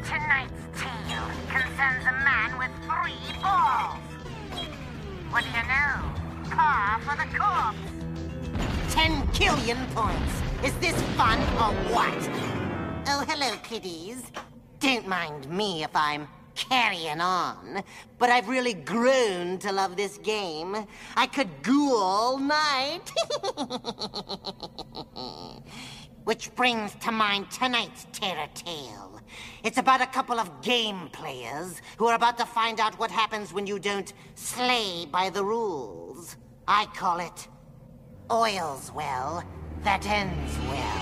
Tonight's tale concerns a man with 3 balls. What do you know? Par for the corpse. 10 killion points. Is this fun or what? Oh, hello, kiddies. Don't mind me if I'm carrying on, but I've really grown to love this game. I could ghoul all night. Which brings to mind tonight's terror tale. It's about a couple of game players who are about to find out what happens when you don't slay by the rules. I call it oils well that ends well.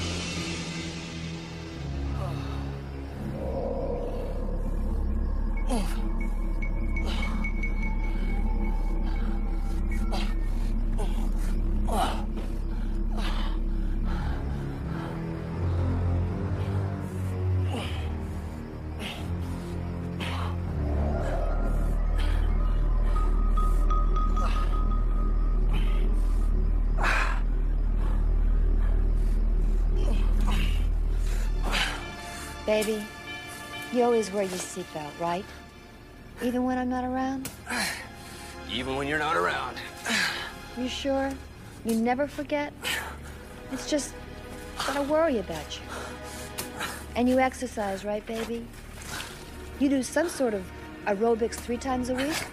Baby, you always wear your seatbelt, right? Even when I'm not around? Even when you're not around. You sure? You never forget? It's just that I worry about you. And you exercise, right, baby? You do some sort of aerobics 3 times a week?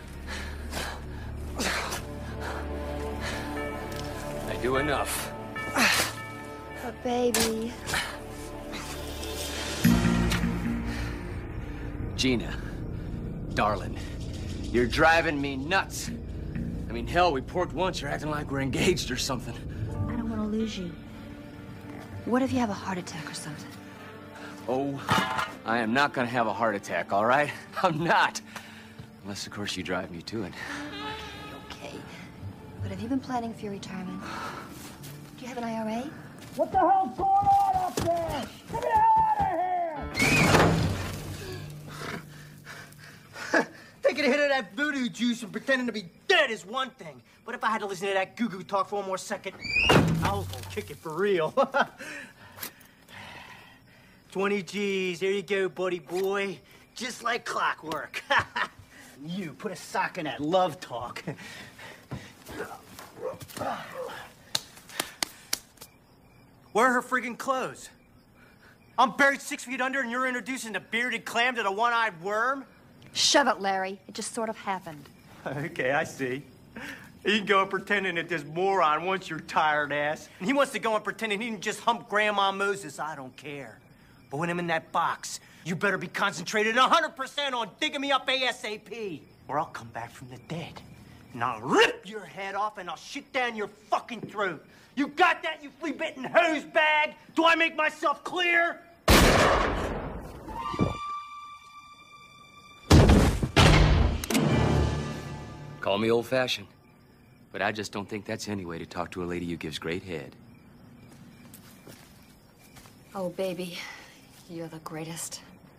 I do enough. But, baby... Gina, darling, you're driving me nuts. I mean, hell, we porked once. You're acting like we're engaged or something. I don't want to lose you. What if you have a heart attack or something? Oh, I am not gonna have a heart attack, all right? I'm not. Unless, of course, you drive me to it. Okay. But have you been planning for your retirement? Do you have an IRA? What the hell's going on up there? Get the hell out of here! Taking a hit of that voodoo juice and pretending to be dead is one thing. But if I had to listen to that goo-goo talk for one more second, I was gonna kick it for real. 20 G's, there you go, buddy boy. Just like clockwork. You, put a sock in that love talk. Where are her friggin' clothes? I'm buried 6 feet under and you're introducing the bearded clam to the one-eyed worm? Shut it, Larry. It just sort of happened. Okay, I see. You can go and pretending that this moron wants your tired ass. And he wants to go and pretending he can just hump Grandma Moses. I don't care. But when I'm in that box, you better be concentrated 100% on digging me up ASAP. Or I'll come back from the dead. And I'll rip your head off and I'll shit down your fucking throat. You got that, you flea-bitten hose bag? Do I make myself clear? Call me old-fashioned, but I just don't think that's any way to talk to a lady who gives great head. Oh, baby, you're the greatest.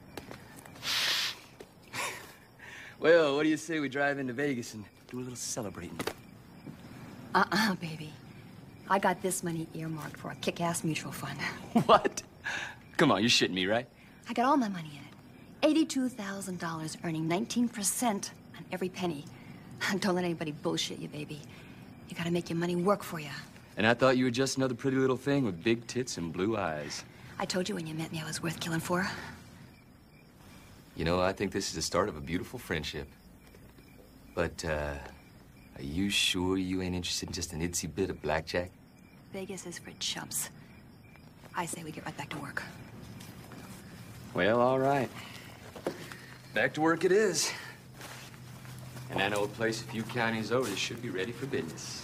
Well, what do you say we drive into Vegas and do a little celebrating? Baby. I got this money earmarked for a kick-ass mutual fund. What? Come on, you're shitting me, right? I got all my money in it. $82,000 earning 19% on every penny. Don't let anybody bullshit you, baby. You gotta make your money work for you. And I thought you were just another pretty little thing with big tits and blue eyes. I told you when you met me I was worth killing for. You know, I think this is the start of a beautiful friendship. But, are you sure you ain't interested in just an itsy bit of blackjack? Vegas is for chumps. I say we get right back to work. Well, all right. Back to work it is. And I know a place a few counties over that should be ready for business.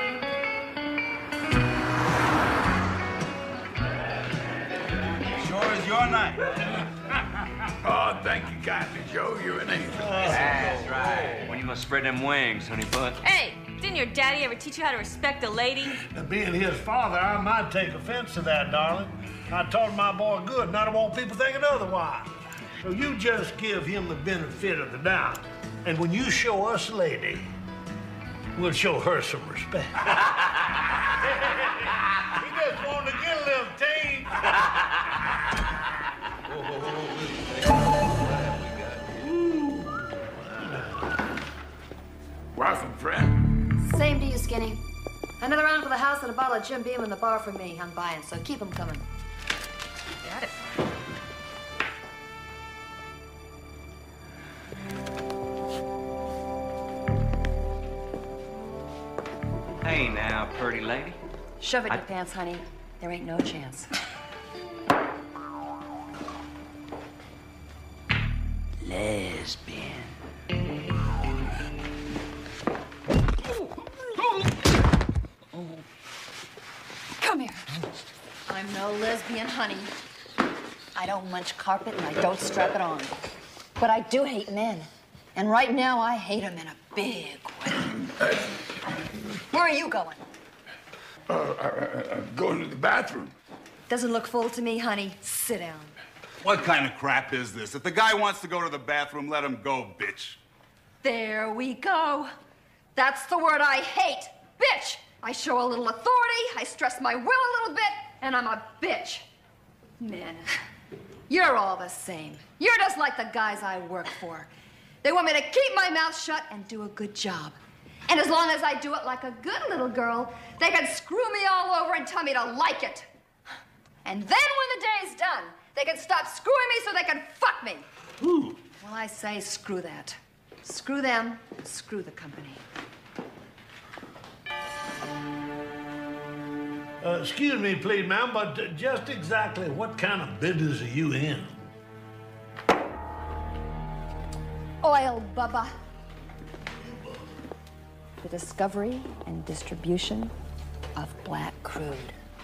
Sure is your night. Oh, thank you kindly, Joe. You're an angel. That's right. When you gonna spread them wings, honey butt? Hey, didn't your daddy ever teach you how to respect a lady? And being his father, I might take offense to that, darling. I taught my boy good, and I don't want people thinking otherwise. So you just give him the benefit of the doubt. And when you show us a lady, we'll show her some respect. He just wanted to get a little tame. Skinny. Another round for the house and a bottle of Jim Beam in the bar for me. I'm buying, so keep them coming. Got it. Hey now, pretty lady. Shove it in your pants, honey. There ain't no chance. Lesbian. Come here. I'm no lesbian, honey. I don't munch carpet and I don't strap it on. But I do hate men. And right now, I hate them in a big way. Where are you going? I'm going to the bathroom. Doesn't look full to me, honey. Sit down. What kind of crap is this? If the guy wants to go to the bathroom, let him go, bitch. There we go. That's the word I hate. Bitch. I show a little authority, I stress my will a little bit, and I'm a bitch. Men, you're all the same. You're just like the guys I work for. They want me to keep my mouth shut and do a good job. And as long as I do it like a good little girl, they can screw me all over and tell me to like it. And then when the day's done, they can stop screwing me so they can fuck me. Ooh. Well, I say screw that. Screw them, screw the company. Excuse me, please, ma'am, but just exactly what kind of business are you in? Oil, Bubba. The discovery and distribution of black crude.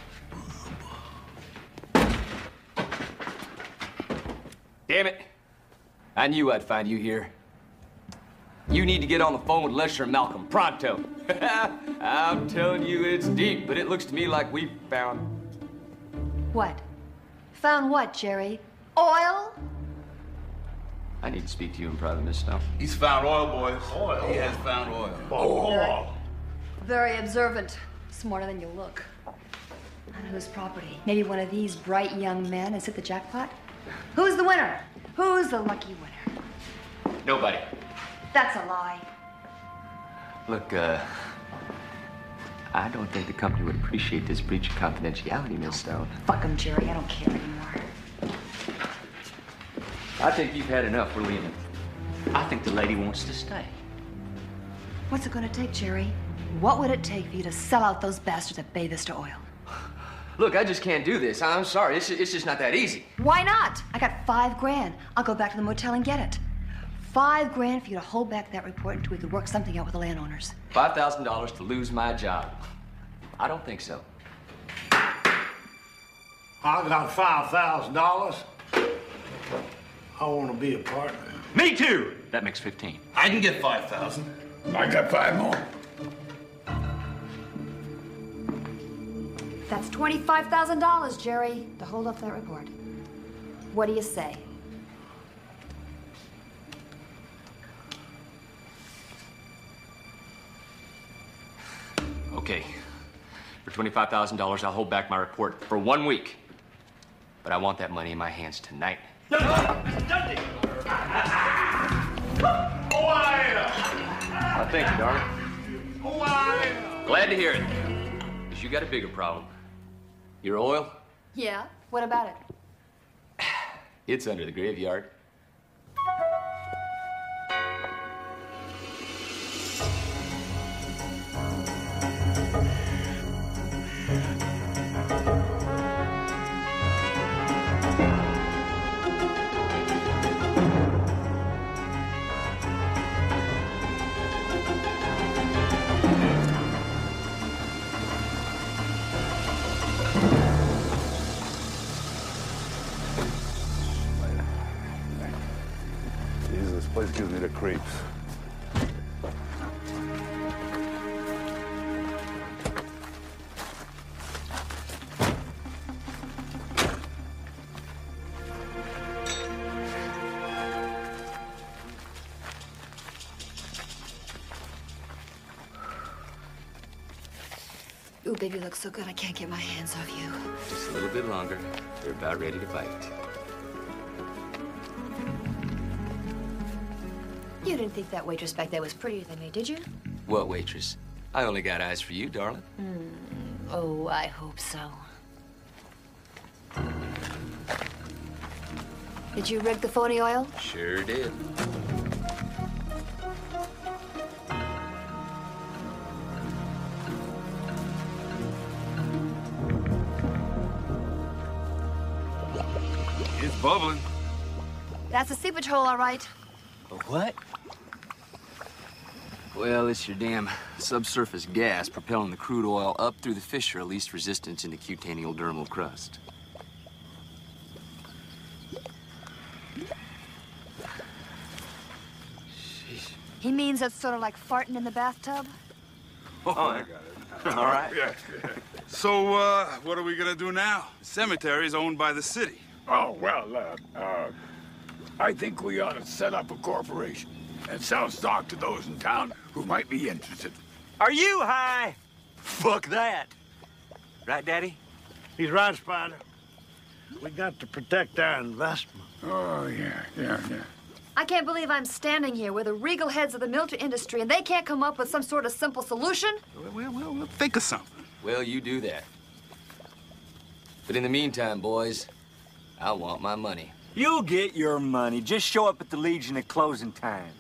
Damn it. I knew I'd find you here. You need to get on the phone with Lesher and Malcolm, pronto. I'm telling you, it's deep, but it looks to me like we found... What? Found what, Jerry? Oil? I need to speak to you in private, Miss Snow. He's found oil, boys. Oil? He has found oil. Oh. Very observant. Smarter than you look. On whose property? Maybe one of these bright young men has hit the jackpot? Who's the winner? Who's the lucky winner? Nobody. That's a lie. Look, I don't think the company would appreciate this breach of confidentiality, Miss Stone. Fuck him, Jerry. I don't care anymore. I think you've had enough. We're leaving. I think the lady wants to stay. What's it gonna take, Jerry? What would it take for you to sell out those bastards at Bay Vista Oil? Look, I just can't do this. I'm sorry. It's just not that easy. Why not? I got $5,000. I'll go back to the motel and get it. $5,000 for you to hold back that report until we could work something out with the landowners. $5,000 to lose my job. I don't think so. I got $5,000. I want to be a partner. Me too. That makes 15. I can get 5,000. I got 5 more. That's $25,000, Jerry, to hold up that report. What do you say? Okay. For $25,000, I'll hold back my report for 1 week. But I want that money in my hands tonight. Well, thank you, darling. Glad to hear it. Because you got a bigger problem. Your oil, Yeah? What about it? it's under the graveyard. Jesus, this place gives me the creeps. Ooh, baby, you look so good, I can't get my hands off you. Just a little bit longer. They're about ready to bite. You didn't think that waitress back there was prettier than me, did you? What waitress? I only got eyes for you, darling. Oh, I hope so. Did you rig the phony oil? Sure did. It's bubbling. That's a seepage hole, all right. A what? Well, it's your damn subsurface gas propelling the crude oil up through the fissure of least resistance in the cutaneal dermal crust. He means it's sort of like farting in the bathtub? Oh, I got it. All right. Yeah. So, what are we gonna do now? The cemetery is owned by the city. Oh, well, I think we ought to set up a corporation and sell stock to those in town who might be interested. Are you high? Fuck that. Right, Daddy? He's right, Spider. We got to protect our investment. Oh, yeah. I can't believe I'm standing here with the regal heads of the military industry and they can't come up with some sort of simple solution. We'll think of something. Well, you do that. But in the meantime, boys, I want my money. You'll get your money. Just show up at the Legion at closing time.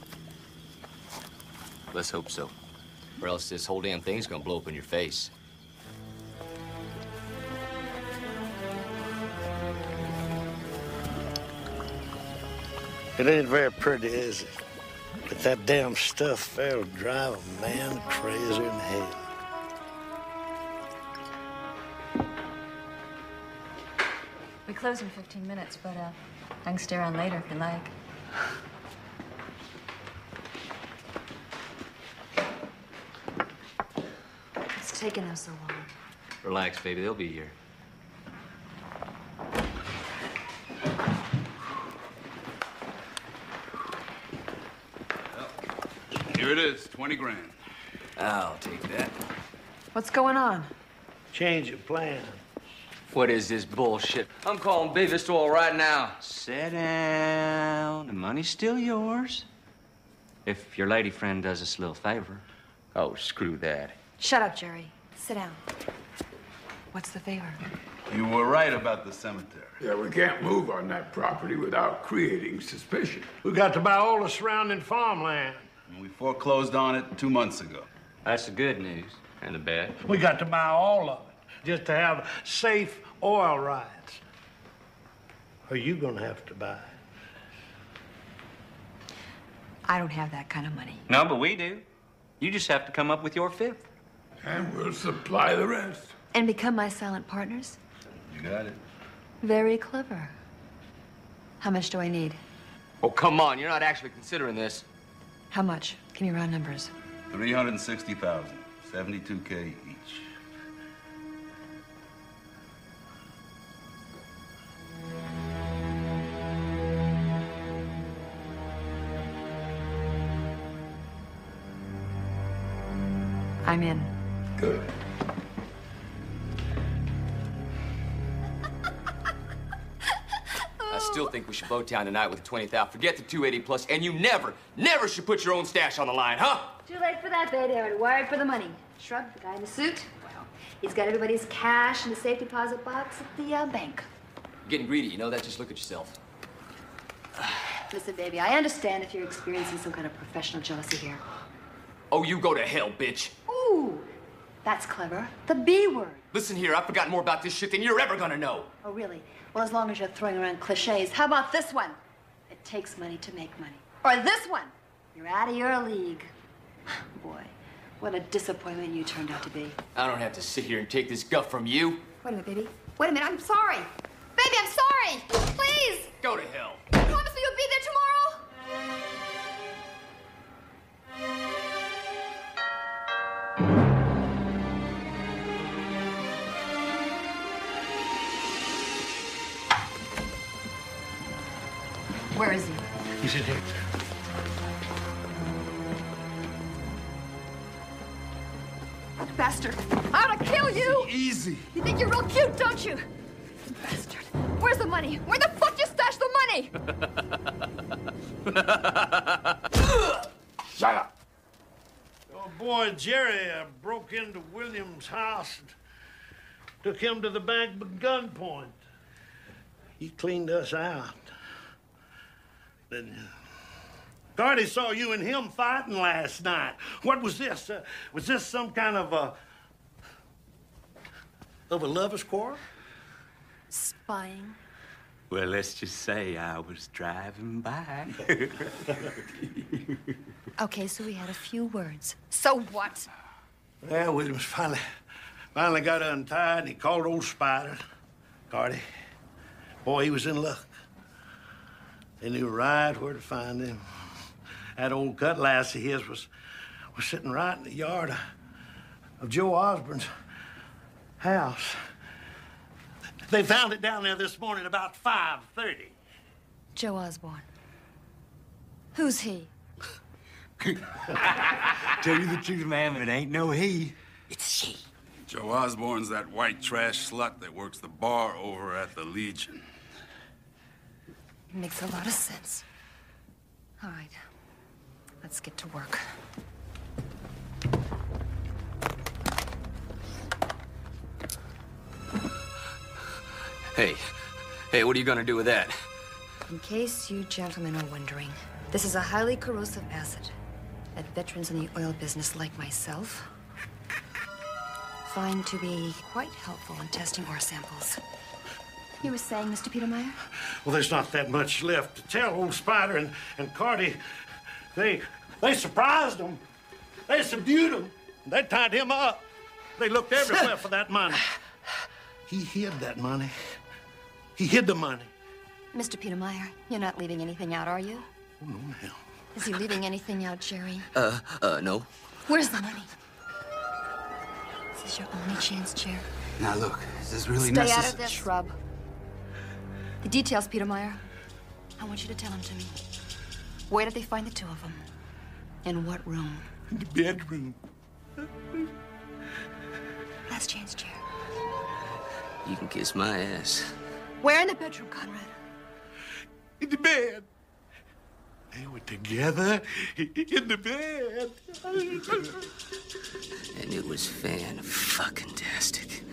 Let's hope so. Or else this whole damn thing's gonna blow up in your face. It ain't very pretty, is it? But that damn stuff there'll drive a man crazier than hell. We close in 15 minutes, but I can stay around later if you like. It's taking them so long. Relax, baby, they'll be here. Here it is, 20 grand. I'll take that. What's going on? Change of plan. What is this bullshit? I'm calling Biggest Oil right now. Sit down. The money's still yours. If your lady friend does us a little favor. Oh, screw that. Shut up, Jerry. Sit down. What's the favor? You were right about the cemetery. Yeah, we can't move on that property without creating suspicion. We got to buy all the surrounding farmland. And we foreclosed on it 2 months ago. That's the good news. And the bad. We got to buy all of it just to have safe oil rights. Or you gonna have to buy it. I don't have that kind of money. No, but we do. You just have to come up with your fifth. And we'll supply the rest. And become my silent partners? You got it. Very clever. How much do I need? Oh, come on. You're not actually considering this. How much? Give me round numbers. 360,000, 72K each. I'm in. Good. I still think we should bow town tonight with 20,000. Forget the 280 plus, and you never should put your own stash on the line, huh? Too late for that, baby. I already wired for the money. Shrug, the guy in the suit. Well, he's got everybody's cash in the safe deposit box at the bank. You're getting greedy, you know that? Just look at yourself. Listen, baby, I understand if you're experiencing some kind of professional jealousy here. Oh, you go to hell, bitch. Ooh, that's clever. The B word. Listen here, I've forgotten more about this shit than you're ever gonna know. Oh, really? Well, as long as you're throwing around cliches, how about this one? It takes money to make money. Or this one. You're out of your league. Boy, what a disappointment you turned out to be. I don't have to sit here and take this guff from you. Wait a minute, baby. Wait a minute, I'm sorry. Baby, I'm sorry. Please. Go to hell. Promise me you'll be there tomorrow? Where is he? He's in here. Bastard. I ought to kill you! Easy. You think you're real cute, don't you? Bastard. Where's the money? Where the fuck you stashed the money? Shut up. Oh, boy, boy Jerry broke into William's house and took him to the bank by gunpoint. He cleaned us out. Then Cardi saw you and him fighting last night. What was this? Was this some kind of a lover's quarrel? Spying. Well, let's just say I was driving by. Okay, so we had a few words. So what? Well, Williams finally got untied, and he called old Spider. Cardi, boy, he was in luck. They knew right where to find him. That old cutlass of his was sitting right in the yard of Joe Osborne's house. They found it down there this morning about 5:30. Joe Osborne. Who's he? Tell you the truth, ma'am, it ain't no he. It's she. Joe Osborne's that white trash slut that works the bar over at the Legion. Makes a lot of sense. All right. Let's get to work. Hey, what are you gonna do with that? In case you gentlemen are wondering, this is a highly corrosive acid that veterans in the oil business like myself find to be quite helpful in testing ore samples. You were saying, Mr. Petermeyer? Well, there's not that much left to tell. Old Spider and Cardi, they surprised him. They subdued him. They tied him up. They looked everywhere for that money. He hid that money. He hid the money. Mr. Petermeyer, you're not leaving anything out, are you? Oh, no, ma'am. Is he leaving anything out, Jerry? No. Where's the money? Is this your only chance, Chair? Now, look, is this really Stay necessary? out of this, Shrub. The details, Petermeyer. I want you to tell them to me. Where did they find the two of them? In what room? In the bedroom. Last chance, Chair. You can kiss my ass. Where in the bedroom, Conrad? In the bed. They were together in the bed. And it was fan-fucking-tastic.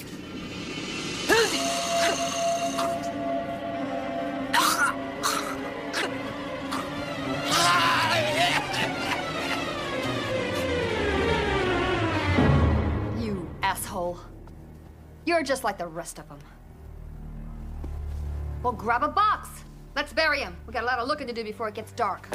You asshole. You're just like the rest of them. Well, grab a box. Let's bury him. We got a lot of looking to do before it gets dark.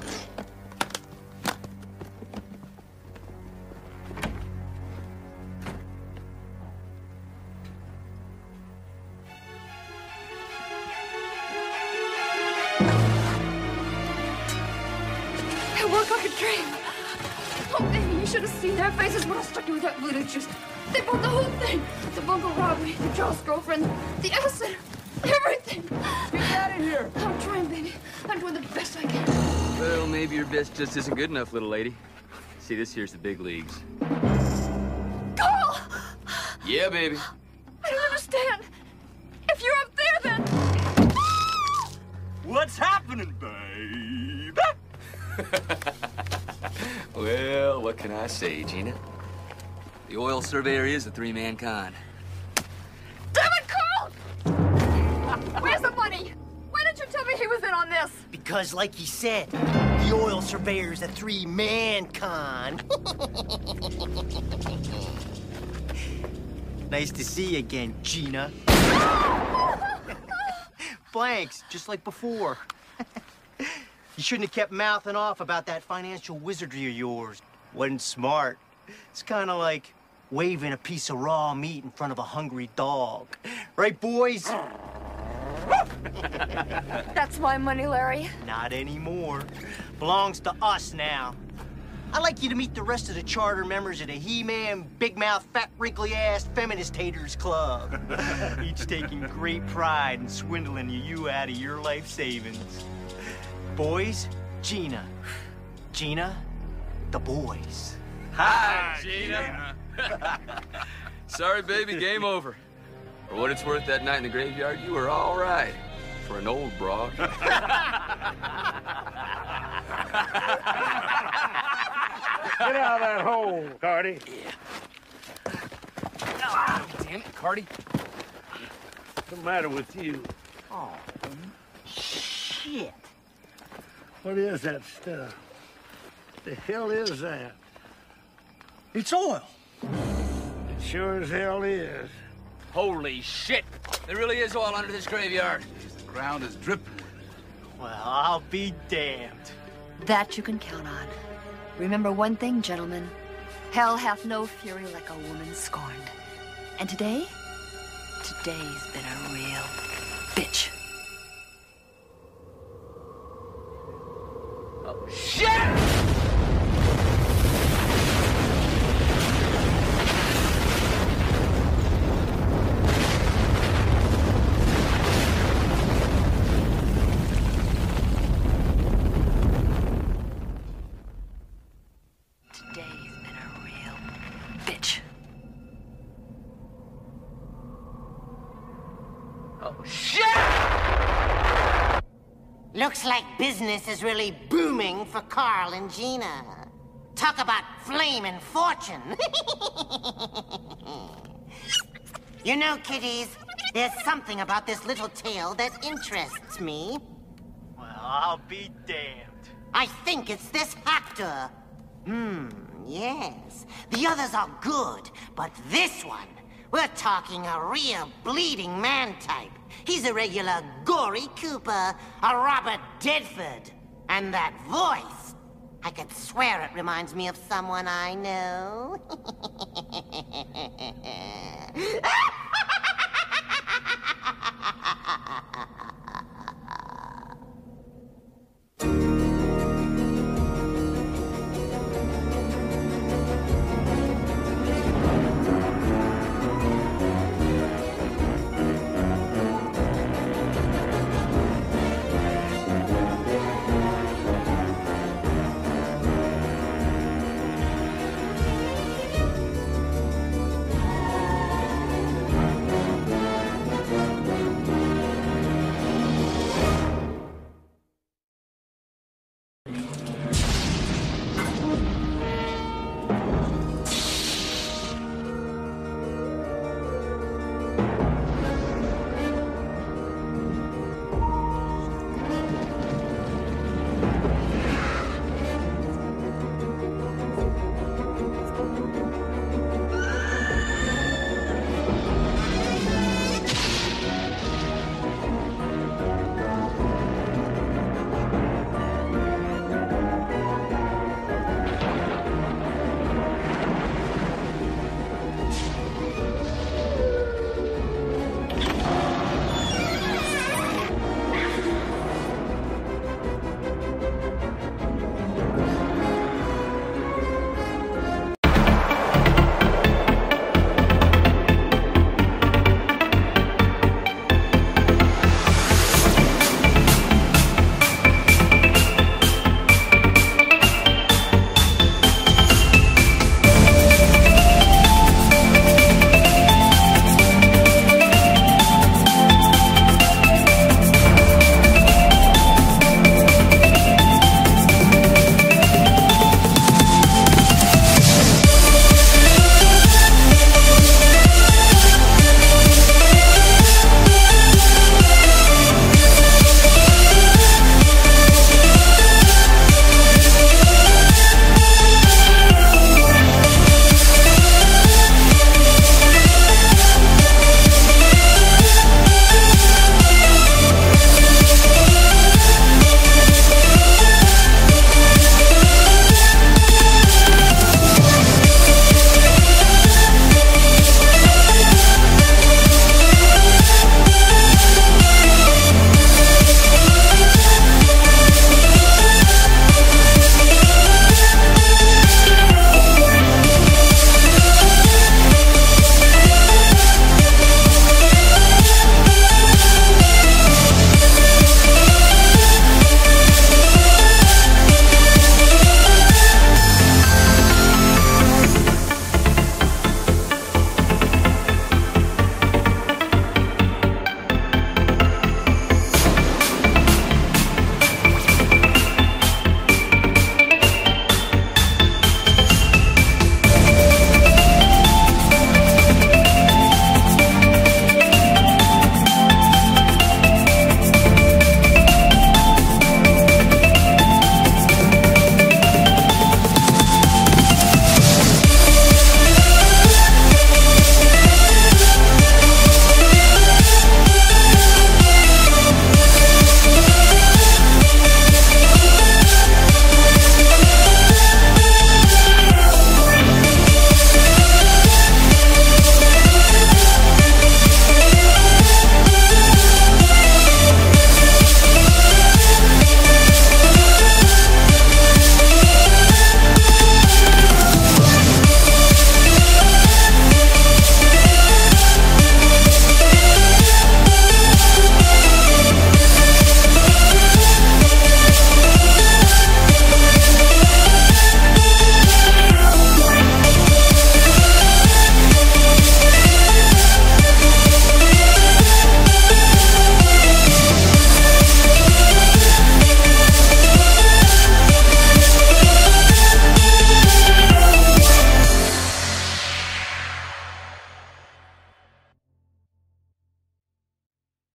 It worked like a dream. Oh, baby, you should have seen their faces when I struck you with that voodoo juice. They bought the whole thing. The bungle robbery, the Joe's girlfriend, the acid, everything. Get out of here! I'm trying, baby. I'm doing the best I can. Well, maybe your best just isn't good enough, little lady. See, this here's the big leagues. Carl! Yeah, baby. I don't understand. If you're up there, then... What's happening, babe? Well, what can I say, Gina? The oil surveyor is a three-man con. Damn it, Carl! Where's the money? Why didn't you tell me he was in on this? Because, like he said, the oil surveyor's a three-man con. Nice to see you again, Gina. Blanks, just like before. You shouldn't have kept mouthing off about that financial wizardry of yours. Wasn't smart. It's kind of like waving a piece of raw meat in front of a hungry dog. Right, boys? That's my money, Larry. Not anymore. Belongs to us now. I'd like you to meet the rest of the charter members of the He-Man, Big Mouth, Fat, Wrinkly-Ass Feminist Haters Club. Each taking great pride in swindling you out of your life savings. Boys, Gina. Gina, the boys. Hi, Gina. Sorry, baby, game over. For what it's worth, that night in the graveyard, you were all right. For an old broad. Get out of that hole. Cardi. Yeah. Oh, damn it, Cardi. What's the matter with you? Oh, shit. What is that stuff? The hell is that? It's oil. It sure as hell is. Holy shit! There really is oil under this graveyard. The ground is dripping with it. Well, I'll be damned. That you can count on. Remember one thing, gentlemen. Hell hath no fury like a woman scorned. And today's been a real bitch. Oh, shit! Looks like business is really booming for Carl and Gina. Talk about flame and fortune. You know, kiddies, there's something about this little tale that interests me. Well, I'll be damned. I think it's this actor. Yes. The others are good, but this one, we're talking a real bleeding man type. He's a regular Gory Cooper, a Robert Redford. And that voice, I could swear it reminds me of someone I know.